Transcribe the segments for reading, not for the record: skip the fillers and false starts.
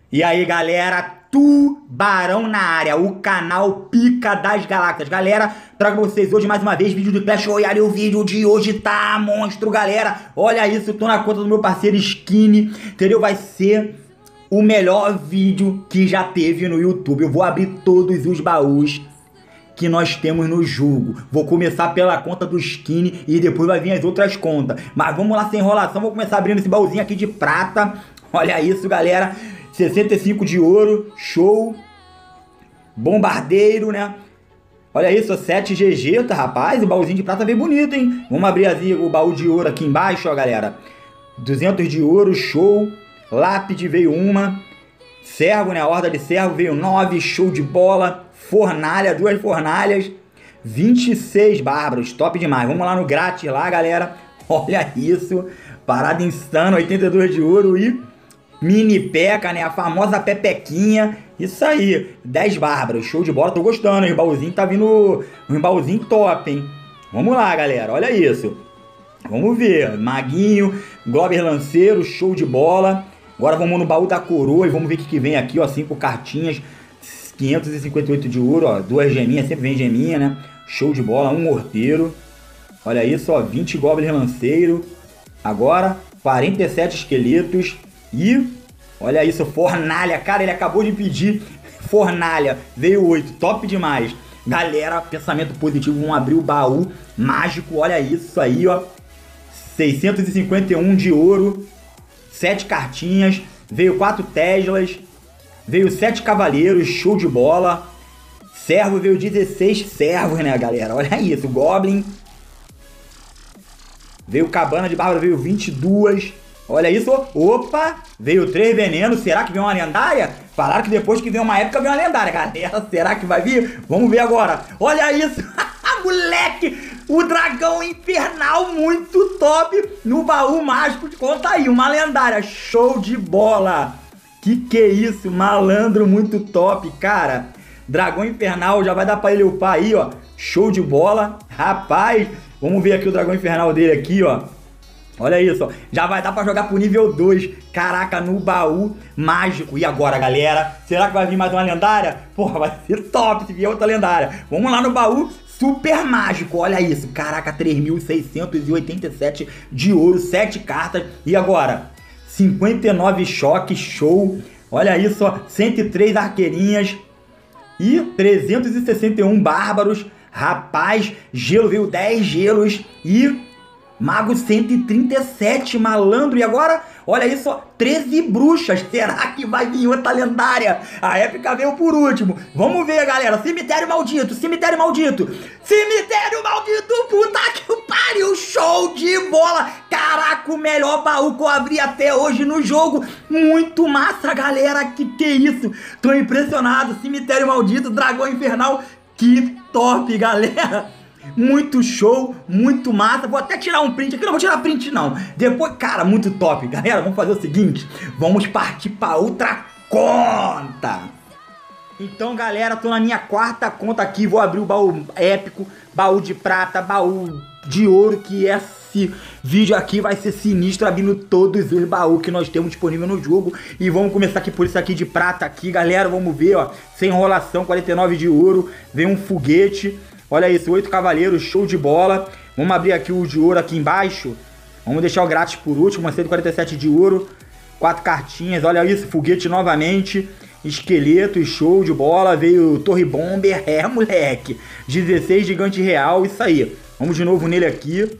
E aí, galera, Tubarão na área, o canal Pica das Galáxias. Galera, trago pra vocês hoje mais uma vez vídeo do Clash Royale. O vídeo de hoje tá monstro, galera. Olha isso, tô na conta do meu parceiro Skinny, entendeu? Vai ser o melhor vídeo que já teve no YouTube. Eu vou abrir todos os baús que nós temos no jogo. Vou começar pela conta do Skinny e depois vai vir as outras contas. Mas vamos lá, sem enrolação, vou começar abrindo esse baúzinho aqui de prata. Olha isso, galera. 65 de ouro, show. Bombardeiro, né? Olha isso, 7 GG, tá, rapaz? O baúzinho de prata veio bonito, hein? Vamos abrir assim, o baú de ouro aqui embaixo, ó, galera. 200 de ouro, show. Lápide veio uma. Servo, né? A horda de servo veio 9, show de bola. Fornalha, 2 fornalhas. 26 bárbaros, top demais. Vamos lá no grátis lá, galera. Olha isso. Parada insana, 82 de ouro e... Mini Peca, né? A famosa pepequinha. Isso aí. 10 bárbaros. Show de bola. Tô gostando, hein? O baúzinho tá vindo... Um baúzinho top, hein? Vamos lá, galera. Olha isso. Vamos ver. Maguinho. Glober Lanceiro. Show de bola. Agora vamos no baú da coroa e vamos ver o que vem aqui, ó. 5 cartinhas. 558 de ouro, ó. 2 geminhas. Sempre vem geminha, né? Show de bola. 1 morteiro. Olha isso, ó. 20 Glober Lanceiro. Agora, 47 esqueletos. E, olha isso, fornalha. Cara, ele acabou de pedir fornalha. Veio 8, top demais. Galera, pensamento positivo. Vamos abrir o baú mágico. Olha isso aí, ó. 651 de ouro. 7 cartinhas. Veio 4 Teslas. Veio 7 cavaleiros. Show de bola. Servo veio 16 servos, né, galera? Olha isso, Goblin. Veio cabana de bárbaro, veio 22. Olha isso, opa, veio 3 venenos, será que vem uma lendária? Falaram que depois que vem uma época vem uma lendária, galera, será que vai vir? Vamos ver agora, olha isso, moleque, o dragão infernal muito top no baú mágico, conta aí, uma lendária, show de bola. Que é isso, malandro muito top, cara, dragão infernal, já vai dar pra ele upar aí, ó, show de bola, rapaz, vamos ver aqui o dragão infernal dele aqui, ó. Olha isso, ó. Já vai dar pra jogar pro nível 2. Caraca, no baú mágico. E agora, galera? Será que vai vir mais uma lendária? Porra, vai ser top se vier outra lendária. Vamos lá no baú super mágico. Olha isso. Caraca, 3.687 de ouro, 7 cartas. E agora? 59 choques, show. Olha isso, ó. 103 arqueirinhas. E 361 bárbaros. Rapaz, gelo veio 10 gelos. E... Mago 137, malandro. E agora, olha isso, ó, 13 bruxas. Será que vai vir outra lendária? A épica veio por último. Vamos ver, galera. Cemitério maldito, cemitério maldito. Cemitério maldito, puta que pariu. Show de bola. Caraca, o melhor baú que eu abri até hoje no jogo. Muito massa, galera. Que é isso? Tô impressionado. Cemitério maldito, dragão infernal. Que top, galera. Muito show, muito massa. Vou até tirar um print aqui, não vou tirar print não. Depois, cara, muito top. Galera, vamos fazer o seguinte, vamos partir para outra conta. Então, galera, tô na minha 4ª conta aqui. Vou abrir o baú épico, baú de prata, baú de ouro, que esse vídeo aqui vai ser sinistro, abrindo todos os baús que nós temos disponível no jogo. E vamos começar aqui por isso aqui de prata aqui, galera. Vamos ver, ó, sem enrolação, 49 de ouro. Vem um foguete. Olha isso, 8 cavaleiros, show de bola. Vamos abrir aqui o de ouro aqui embaixo. Vamos deixar o grátis por último, uma 147 de ouro. 4 cartinhas, olha isso, foguete novamente. Esqueleto, show de bola. Veio Torre Bomber, moleque. 16 gigante real, isso aí. Vamos de novo nele aqui.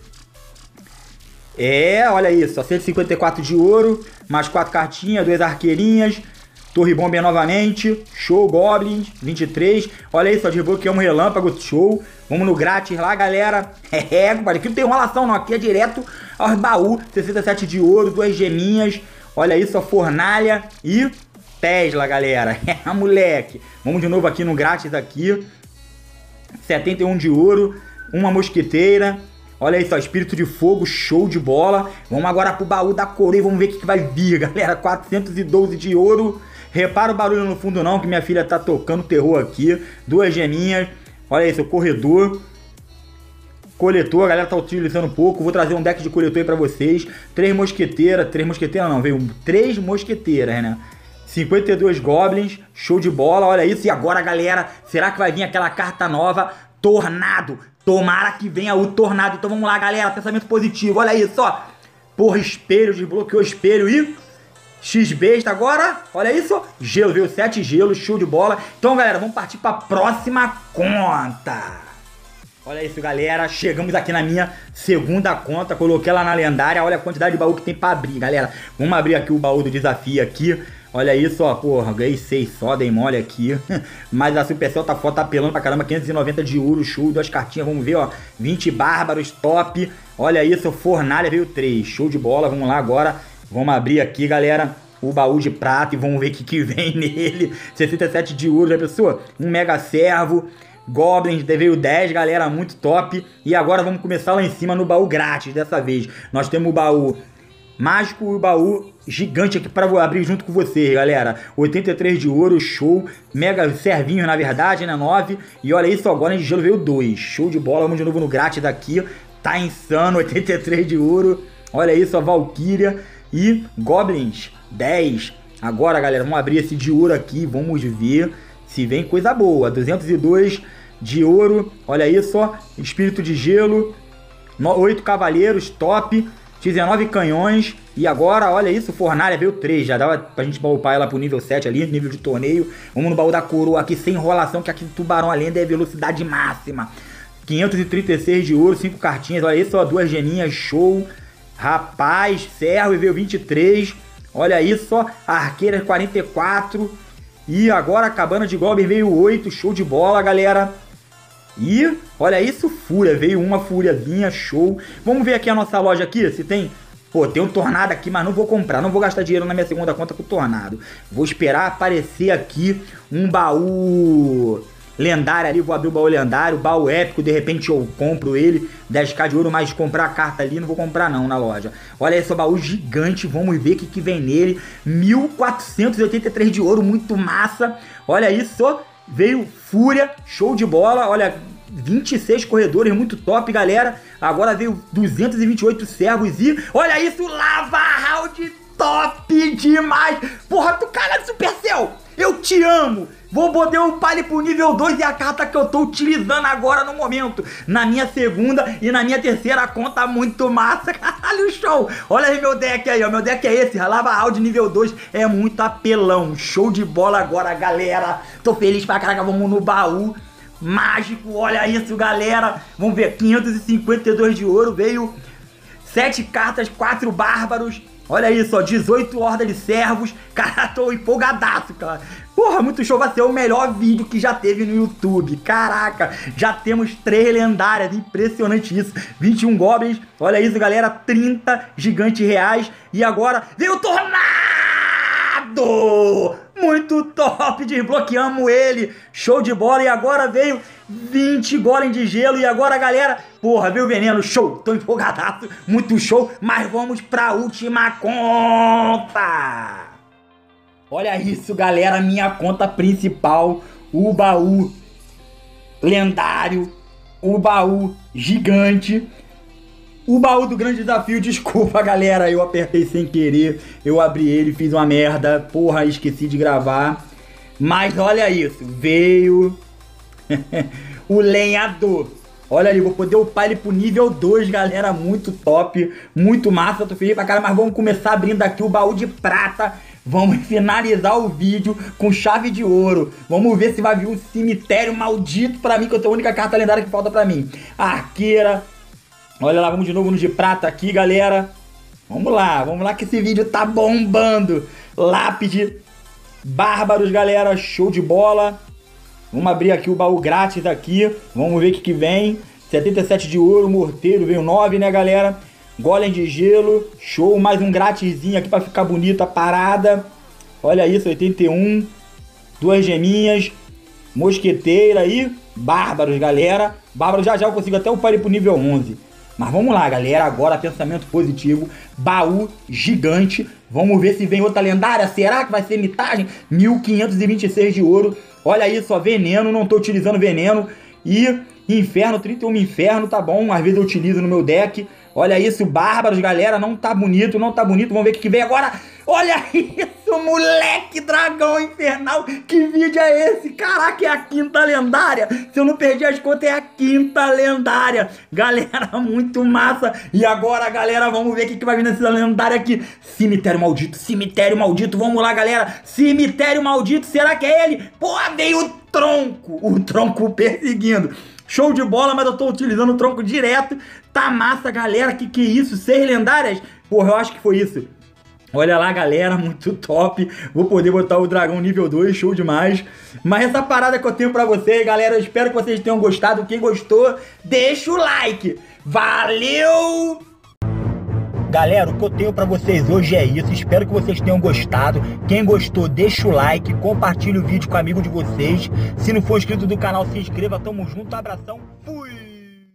Olha isso, ó, 154 de ouro. Mais 4 cartinhas, 2 arqueirinhas. Torre Bomber novamente, show, Goblins, 23, olha isso, ó, desbloqueamos relâmpago, show, vamos no grátis lá, galera, aqui não tem enrolação não, aqui é direto aos baús, 67 de ouro, 2 geminhas, olha isso, ó, fornalha e Tesla, galera, moleque, vamos de novo aqui no grátis aqui, 71 de ouro, uma mosqueteira, olha isso, ó, espírito de fogo, show de bola, vamos agora pro baú da coroa e vamos ver o que vai vir, galera, 412 de ouro. Repara o barulho no fundo não, que minha filha tá tocando terror aqui. 2 geminhas. Olha isso, o corredor. Coletor, a galera tá utilizando pouco. Vou trazer um deck de coletor aí pra vocês. 3 mosqueteiras. 3 mosqueteiras não, veio 3 mosqueteiras, né? 52 Goblins, show de bola, olha isso. E agora, galera, será que vai vir aquela carta nova? Tornado. Tomara que venha o Tornado. Então vamos lá, galera, pensamento positivo, olha isso, ó. Porra, espelho, desbloqueou o espelho e... X-Besta agora, olha isso, gelo, veio 7 gelos, show de bola. Então, galera, vamos partir para a próxima conta. Olha isso, galera, chegamos aqui na minha segunda conta, coloquei ela na lendária, olha a quantidade de baú que tem para abrir, galera. Vamos abrir aqui o baú do desafio aqui. Olha isso, ó, porra, ganhei 6 só, dei mole aqui. Mas a Supercell tá foto, tá apelando pra caramba, 590 de ouro, show, 2 cartinhas, vamos ver, ó. 20 bárbaros, top. Olha isso, fornalha veio 3, show de bola, vamos lá agora. Vamos abrir aqui, galera, o baú de prata e vamos ver o que vem nele. 67 de ouro, já pensou? Um mega servo. Goblins, veio 10, galera, muito top. E agora vamos começar lá em cima no baú grátis dessa vez. Nós temos o baú mágico e o baú gigante aqui para abrir junto com vocês, galera. 83 de ouro, show. Mega servinho, na verdade, né? 9. E olha isso, agora de gelo veio 2. Show de bola, vamos de novo no grátis daqui. Tá insano, 83 de ouro. Olha isso, a Valkyria. E Goblins, 10. Agora, galera, vamos abrir esse de ouro aqui. Vamos ver se vem coisa boa. 202 de ouro. Olha isso, ó. Espírito de gelo. 8 cavaleiros, top. 19 canhões. E agora, olha isso, fornalha veio 3. Já dava pra gente upar ela pro nível 7 ali, nível de torneio. Vamos no baú da coroa aqui, sem enrolação, que aqui no Tubarão a Lenda é velocidade máxima. 536 de ouro, 5 cartinhas. Olha isso, ó, 2 geninhas, show. Rapaz, servo veio 23. Olha isso, ó. Arqueira 44. E agora a cabana de Goblin veio 8. Show de bola, galera. E olha isso, fúria. Veio uma fúriazinha, show. Vamos ver aqui a nossa loja aqui, se tem... Pô, tem um tornado aqui, mas não vou comprar. Não vou gastar dinheiro na minha segunda conta com o tornado. Vou esperar aparecer aqui um baú... lendário ali, vou abrir o baú lendário, baú épico, de repente eu compro ele, 10k de ouro, mas comprar a carta ali, não vou comprar não na loja. Olha esse baú gigante, vamos ver o que vem nele, 1483 de ouro, muito massa. Olha isso, veio Fúria, show de bola, olha, 26 corredores, muito top, galera. Agora veio 228 servos e, olha isso, Lava Round, top demais. Porra, tu cara de Supercell, eu te amo. Vou poder upar ele pro nível 2 e a carta que eu tô utilizando agora no momento. Na minha segunda e na minha terceira conta, muito massa. Caralho, show. Olha aí meu deck aí, ó. Meu deck é esse, Lava Round nível 2. É muito apelão. Show de bola agora, galera. Tô feliz pra caraca, vamos no baú mágico. Olha isso, galera. Vamos ver, 552 de ouro. Veio 7 cartas, 4 bárbaros. Olha isso, ó, 18 hordas de servos. Cara, tô empolgadaço, cara. Porra, muito show, vai ser o melhor vídeo que já teve no YouTube. Caraca, já temos 3 lendárias, impressionante isso. 21 goblins, olha isso, galera, 30 gigantes reais. E agora veio o Tornado! Muito top, desbloqueamos ele. Show de bola, e agora veio 20 golem de gelo. E agora, galera, porra, veio o veneno, show. Tô empolgadaço, muito show. Mas vamos pra última conta. Olha isso, galera, minha conta principal, o baú lendário, o baú gigante, o baú do grande desafio. Desculpa, galera, eu apertei sem querer, eu abri ele, fiz uma merda, porra, esqueci de gravar. Mas olha isso, veio o lenhador. Olha ali, vou poder upar ele pro nível 2, galera, muito top, muito massa, tô feliz pra cara. Mas vamos começar abrindo aqui o baú de prata. Vamos finalizar o vídeo com chave de ouro. Vamos ver se vai vir um cemitério maldito pra mim, que eu tenho a única carta lendária que falta pra mim. Arqueira. Olha lá, vamos de novo no de prata aqui, galera. Vamos lá que esse vídeo tá bombando. Lápide. Bárbaros, galera, show de bola. Vamos abrir aqui o baú grátis aqui. Vamos ver o que vem. 77 de ouro, morteiro, veio 9, né, galera? Golem de gelo, show, mais um gratizinho aqui pra ficar bonito a parada. Olha isso, 81. 2 geminhas. Mosqueteira aí. Bárbaros, galera. Bárbaros, já eu consigo até upar ele pro nível 11. Mas vamos lá, galera, agora pensamento positivo. Baú gigante. Vamos ver se vem outra lendária. Será que vai ser mitagem? 1526 de ouro. Olha isso, ó, veneno, não tô utilizando veneno. E inferno, 31 inferno, tá bom. Às vezes eu utilizo no meu deck. Olha isso, bárbaros, galera, não tá bonito, não tá bonito. Vamos ver o que vem agora. Olha isso, isso, moleque dragão infernal? Que vídeo é esse? Caraca, é a quinta lendária. Se eu não perdi as contas, é a quinta lendária. Galera, muito massa. E agora, galera, vamos ver o que vai vir nessa lendária aqui. Cemitério maldito, cemitério maldito. Vamos lá, galera. Cemitério maldito, será que é ele? Pô, veio o tronco perseguindo. Show de bola, mas eu tô utilizando o tronco direto. Tá massa, galera. Que é isso? 6 lendárias? Porra, eu acho que foi isso. Olha lá, galera, muito top. Vou poder botar o dragão nível 2, show demais. Mas essa parada que eu tenho pra vocês, galera, eu espero que vocês tenham gostado. Quem gostou, deixa o like. Valeu! Galera, o que eu tenho pra vocês hoje é isso. Espero que vocês tenham gostado. Quem gostou, deixa o like, compartilha o vídeo com o amigo de vocês. Se não for inscrito do canal, se inscreva. Tamo junto, abração, fui!